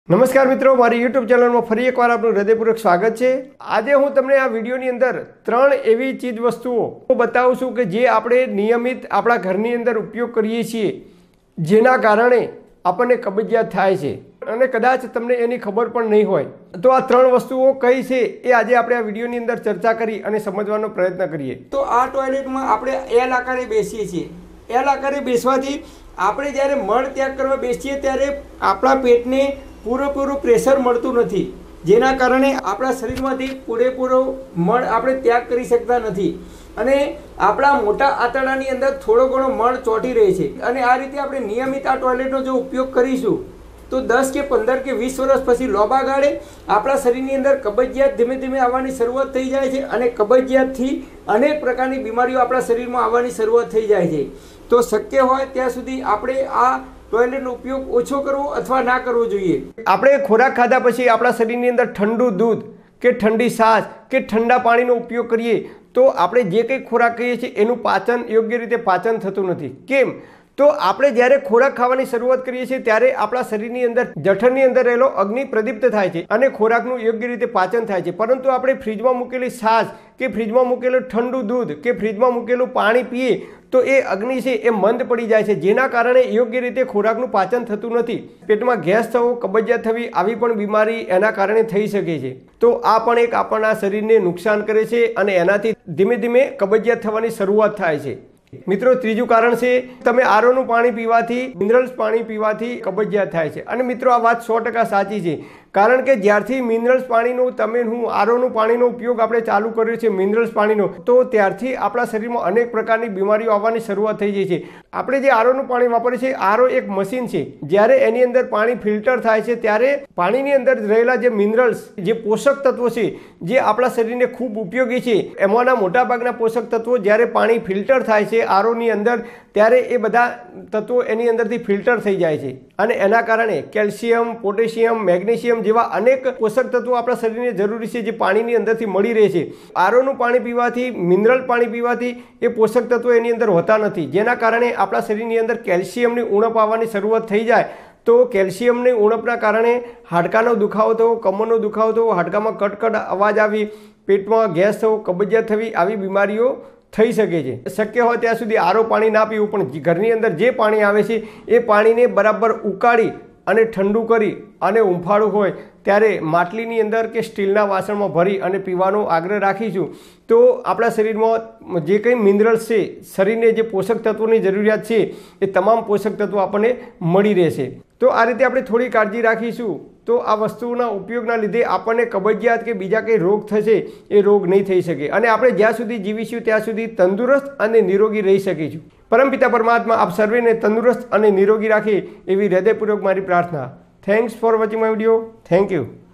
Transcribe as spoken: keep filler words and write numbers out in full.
नमस्कार मित्रों, मारी यूट्यूब चैनल में फरी एक बार आपનું હૃદયપૂર્વક સ્વાગત છે। આજે હું તમને આ વિડીયોની અંદર ત્રણ એવી ચીજ વસ્તુઓ બતાવું છું કે જે આપણે નિયમિત આપણા ઘરની અંદર ઉપયોગ કરીએ છીએ, જેના કારણે આપણને કબજિયાત થાય છે અને કદાચ તમને એની ખબર પણ નહીં હોય। તો આ ત્રણ વસ્તુઓ કઈ છે એ આજે આપણે આ વિડીયોની અંદર ચર્ચા કરી અને સમજવાનો પ્રયત્ન કરીએ। તો આ ટોયલેટમાં આપણે એલ આકારે બેસીએ છીએ। એલ આકારે બેસવાથી આપણે જ્યારે મળ ત્યાગ કરવા બેસીએ ત્યારે આપણા પેટને પૂરેપૂરું પ્રેશર મળતું નથી, જેના કારણે આપણા શરીરમાંથી પૂરેપૂરો મળ આપણે ત્યાગ કરી શકતા નથી અને આપણા મોટા આંતરડાની અંદર થોડો ઘણો મળ ચોંટી રહે છે। અને આ રીતે આપણે નિયમિત આ ટોયલેટનો જો ઉપયોગ કરીશું તો દસ કે પંદર કે વીસ વર્ષ પછી લોબા ગાળે આપણા શરીરની અંદર કબજિયાત ધીમે ધીમે આવવાની શરૂઆત થઈ જાય છે અને કબજિયાતથી અનેક પ્રકારની બીમારીઓ આપણા શરીરમાં આવવાની શરૂઆત થઈ જાય છે। તો શક્ય હોય ત્યાં સુધી આપણે આ ટોયલેટનો ઉપયોગ ઓછો કરવો અથવા ના કરવો જોઈએ। આપણે ખોરાક ખાધા પછી આપણા શરીરની અંદર ઠંડુ દૂધ કે ઠંડી છાશ કે ઠંડા પાણીનો ઉપયોગ કરીએ તો આપણે જે કંઈ ખોરાક ખાઈએ છીએ એનું પાચન યોગ્ય રીતે પાચન થતું નથી। કેમ? તો આપણે જ્યારે ખોરાક ખાવાની શરૂઆત કરીએ છીએ ત્યારે આપણા શરીરની અંદર જઠરની અંદર રહેલો અગ્નિ પ્રદીપ્ત થાય છે અને ખોરાકનું યોગ્ય રીતે પાચન થાય છે। પરંતુ આપણે ફ્રીજમાં મૂકેલી છાશ કે ફ્રીજમાં મૂકેલું ઠંડુ દૂધ કે ફ્રીજમાં મૂકેલું પાણી પીએ તો એ અગ્નિ છે એ મંદ પડી જાય છે, જેના કારણે યોગ્ય રીતે ખોરાકનું પાચન થતું નથી। પેટમાં ગેસ થવો, કબજિયાત થવી આવી પણ બીમારી એના કારણે થઈ શકે છે। તો આ પણ એક આપણા શરીરને નુકસાન કરે છે અને એનાથી ધીમે ધીમે કબજિયાત થવાની શરૂઆત થાય છે। મિત્રો, ત્રીજું કારણ છે તમે આરોનું પાણી પીવાથી, મિનરલ્સ પાણી પીવાથી કબજિયાત થાય છે। અને મિત્રો, આ વાત સો ટકા સાચી છે, કારણ કે જ્યારથી મિનરલ્સ પાણીનો તમે હું આરોનું પાણીનો ઉપયોગ આપણે ચાલુ કર્યો છે, મિનરલ્સ પાણીનો, તો ત્યારથી આપણા શરીરમાં અનેક પ્રકારની બીમારીઓ આવવાની શરૂઆત થઈ જાય છે। આપણે જે આરોનું પાણી વાપરીએ છીએ, આરો એક મશીન છે। જ્યારે એની અંદર પાણી ફિલ્ટર થાય છે ત્યારે પાણીની અંદર રહેલા જે મિનરલ્સ, જે પોષક તત્વો છે, જે આપણા શરીરને ખૂબ ઉપયોગી છે, એમાંના મોટાભાગના પોષક તત્વો જ્યારે પાણી ફિલ્ટર થાય છે આરોની અંદર, ત્યારે એ બધા તત્વો એની અંદરથી ફિલ્ટર થઈ જાય છે અને એના કારણે કેલ્શિયમ, પોટેશિયમ, મેગ્નેશિયમ જેવા અનેક પોષક તત્વો આપણા શરીરને જરૂરી છે જે પાણીની અંદરથી મળી રહે છે। આરોનું પાણી પીવાથી, મિનરલ પાણી પીવાથી એ પોષક તત્વો એની અંદર હોતા નથી, જેના કારણે આપણા શરીરની અંદર કેલ્શિયમની ઉણપ આવવાની શરૂઆત થઈ જાય। તો કેલ્શિયમની ઉણપના કારણે હાડકાનો દુખાવો થવો, કમરનો દુખાવો થવો, હાડકામાં કટકટ અવાજ આવી, પેટમાં ગેસ થવો, કબજિયાત થવી આવી બીમારીઓ થઈ શકે છે। શક્ય હોય ત્યાં સુધી આરો પાણી ના પીવું, પણ ઘરની અંદર જે પાણી આવે છે એ પાણીને બરાબર ઉકાળી અને ઠંડુ કરી અને ઉંફાળું હોય ત્યારે માટલીની અંદર કે સ્ટીલના વાસણમાં ભરી અને પીવાનો આગ્રહ રાખીશું તો આપણા શરીરમાં જે કંઈ મિનરલ્સ છે, શરીરને જે પોષક તત્વોની જરૂરિયાત છે એ તમામ પોષક તત્વો આપણને મળી રહેશે। તો આ રીતે આપણે થોડી કાળજી રાખીશું તો આ વસ્તુના ઉપયોગના લીધે આપણને કબજિયાત કે બીજા કંઈ રોગ થશે એ રોગ નહીં થઈ શકે અને આપણે જ્યાં સુધી જીવીશું ત્યાં સુધી તંદુરસ્ત અને નિરોગી રહી શકીશું। પરમપિતા પરમાત્મા આપ સર્વેને તંદુરસ્ત અને નિરોગી રાખે એવી હૃદયપૂર્વક મારી પ્રાર્થના। Thanks for watching my video. Thank you.